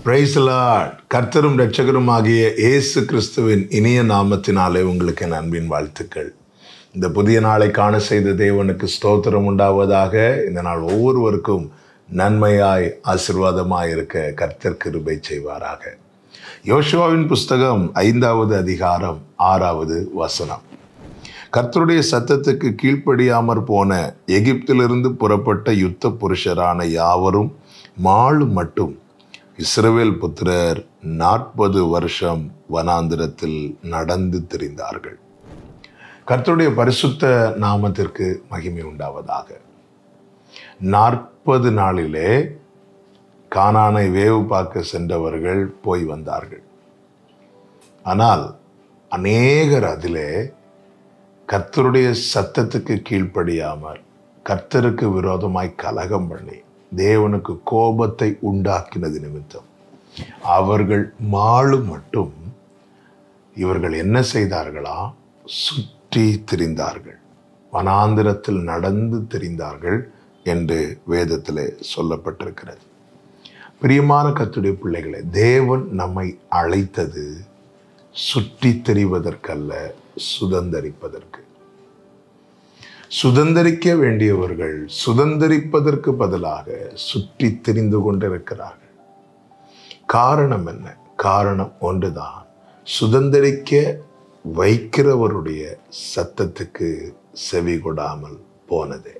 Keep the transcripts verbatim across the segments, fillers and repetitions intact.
Praise the Lord. கர்த்தரும் இரட்சகரும் ஆகிய இயேசு கிறிஸ்துவின் இனிய நாமத்தினாலே உங்களுக்கு என் அன்பின் வாழ்த்துக்கள். இந்த புதிய நாளை காண செய்த தேவனுக்கு ஸ்தோத்திரம் உண்டாவதாக. இந்த நாள் ஒவ்வொருவருக்கும் நன்மையாய் ஆசீர்வாதமாய் இருக்க கர்த்தர் கிருபை செய்வாராக. யோசுவாவின் புஸ்தகம் ஐந்தாவது அதிகாரம் ஆறாவது வசனம். கர்த்தருடைய சத்தத்துக்கு கீழ்ப்படியாமற் போன எகிப்திலிருந்து புறப்பட்ட யுத்த புருஷரான யாவரும் மாழு மட்டும் இஸ்ரவேல் புத்திரர் நாற்பது வருஷம் வனாந்திரத்தில் நடந்து திரிந்தார்கள். கர்த்தருடைய பரிசுத்த நாமத்திற்கு மகிமை உண்டாவதாக. நாற்பது நாளிலே கானானை வேவு பார்க்க சென்றவர்கள் போய் வந்தார்கள். ஆனால் அநேகர் அதிலே கர்த்தருடைய சத்தத்துக்கு கீழ்ப்படியாமல் கர்த்தருக்கு விரோதமாய் கலகம் பண்ணி தேவனுக்கு கோபத்தை உண்டாக்கினது நிமித்தம் அவர்கள் மாழு மட்டும் இவர்கள் என்ன செய்தார்களா? சுற்றி திரிந்தார்கள், வனாந்திரத்தில் நடந்து திரிந்தார்கள் என்று வேதத்திலே சொல்லப்பட்டிருக்கிறது. பிரியமான கர்த்தருடைய பிள்ளைகளே, தேவன் நம்மை அழைத்தது சுற்றி திரிவதற்கல்ல, சுதந்தரிப்பதற்கு. சுதந்தரிக்க வேண்டியவர்கள் சுதந்தரிப்பதற்கு பதிலாக சுற்றி திரிந்து கொண்டிருக்கிறார்கள். காரணம் என்ன? காரணம் ஒன்றுதான், சுதந்தரிக்க வைக்கிறவருடைய சத்தத்துக்கு செவி கொடாமல் போனதே.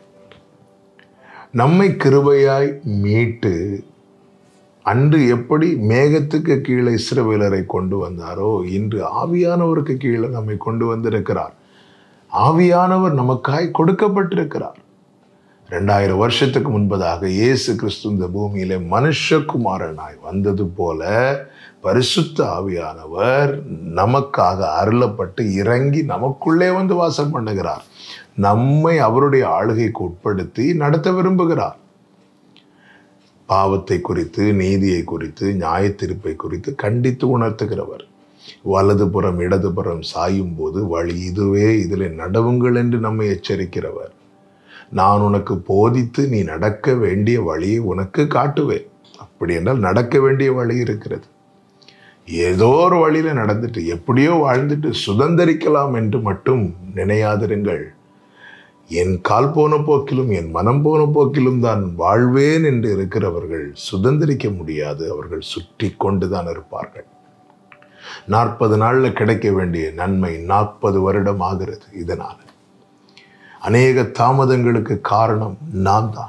நம்மை கிருபையாய் மீட்டு அன்று எப்படி மேகத்துக்கு கீழே இஸ்ரவேலரை கொண்டு வந்தாரோ, இன்று ஆவியானவருக்கு கீழே நம்மை கொண்டு வந்திருக்கிறார். ஆவியானவர் நமக்காய் கொடுக்கப்பட்டிருக்கிறார். இரண்டாயிரம் வருஷத்துக்கு முன்பதாக இயேசு கிறிஸ்து இந்த பூமியிலே மனுஷகுமாரனாய் வந்தது போல பரிசுத்த ஆவியானவர் நமக்காக அருளப்பட்டு இறங்கி நமக்குள்ளே வந்து வாசம் பண்ணுகிறார். நம்மை அவருடைய ஆளுகைக்கு உட்படுத்தி நடத்த விரும்புகிறார். பாவத்தை குறித்து, நீதியை குறித்து, நியாயத்தீர்ப்பை குறித்து கண்டித்து உணர்த்துகிறவர். வலதுபுறம் இடதுபுறம் சாயும் போது வழி இதுவே, இதில் நடவுங்கள் என்று நம்மை எச்சரிக்கிறவர். நான் உனக்கு போதித்து நீ நடக்க வேண்டிய வழியை உனக்கு காட்டுவேன். அப்படி என்றால் நடக்க வேண்டிய வழி இருக்கிறது. ஏதோ ஒரு வழியில நடந்துட்டு எப்படியோ வாழ்ந்துட்டு சுதந்தரிக்கலாம் என்று மட்டும் நினையாதிருங்கள். என் கால் போன போக்கிலும் என் மனம் போன போக்கிலும் தான் வாழ்வேன் என்று இருக்கிறவர்கள் சுதந்தரிக்க முடியாது. அவர்கள் சுற்றி கொண்டுதான் இருப்பார்கள். நாற்பது நாள்ல கிடைக்க வேண்டிய நன்மை நாற்பது வருடம் ஆகிறது. இதனால் அநேக தாமதங்களுக்கு காரணம் நான் தான்.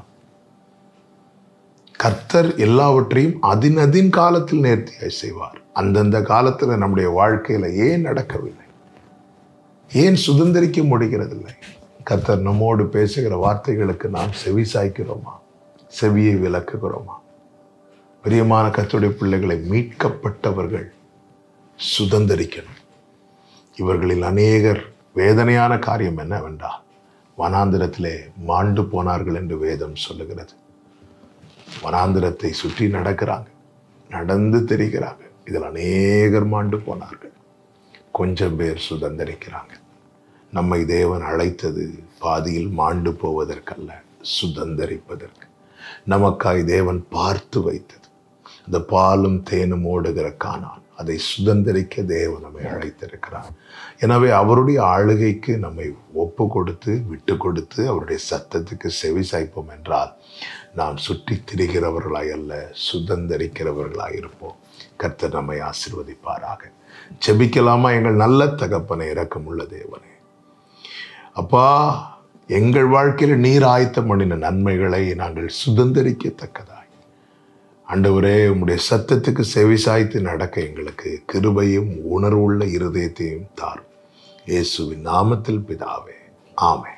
கர்த்தர் எல்லாவற்றையும் அதின் அதின் காலத்தில் நேர்த்தியாய் செய்வார். அந்தந்த காலத்துல நம்முடைய வாழ்க்கையில ஏன் நடக்கவில்லை? ஏன் சுதந்திரிக்க முடிகிறதில்லை? கர்த்தர் நம்மோடு பேசுகிற வார்த்தைகளுக்கு நாம் செவி சாய்க்கிறோமா? செவியை விலக்குகிறோமா? பிரியமான கர்த்தருடைய பிள்ளைகளை, மீட்கப்பட்டவர்கள் சுதந்தரிக்கணும். இவர்களில் அநேகர் வேதனையான காரியம் என்னவென்றால் வனாந்திரத்திலே மாண்டு போனார்கள் என்று வேதம் சொல்லுகிறது. வனாந்திரத்தை சுற்றி நடக்கிறாங்க, நடந்து தெரிகிறாங்க. இதில் அநேகர் மாண்டு போனார்கள். கொஞ்சம் பேர் சுதந்தரிக்கிறாங்க. நம்மை தேவன் அழைத்தது பாதியில் மாண்டு போவதற்கல்ல, சுதந்தரிப்பதற்கு. நமக்காய் தேவன் பார்த்து வைத்தது அந்த பாலும் தேனும் ஓடுகிற கானான். அதை சுதந்தரிக்க தேவன் நம்மை அழைத்திருக்கிறார். எனவே அவருடைய ஆளுகைக்கு நம்மை ஒப்பு கொடுத்து விட்டு கொடுத்து அவருடைய சத்தத்துக்கு செவி சாய்ப்போம் என்றால் நாம் சுற்றி திரிகிறவர்களாய் அல்ல, சுதந்தரிக்கிறவர்களாய் இருப்போம். கர்த்தர் நம்மை ஆசீர்வதிப்பாராக. ஜெபிக்கலாமா? எங்கள் நல்ல தகப்பனை, இரக்கமுள்ள தேவனே, அப்பா, எங்கள் வாழ்க்கையில் நீர் ஆயத்தம் பண்ணின நன்மைகளை நாங்கள் சுதந்தரிக்கத்தக்கதாய் ஆண்டவரே, உம்முடைய சத்தத்துக்கு செவி சாய்த்து நடக்க எங்களுக்கு கிருபையும் உணர்வுள்ள இருதயத்தையும் தாரும். இயேசுவின் நாமத்தில் பிதாவே, ஆமென்.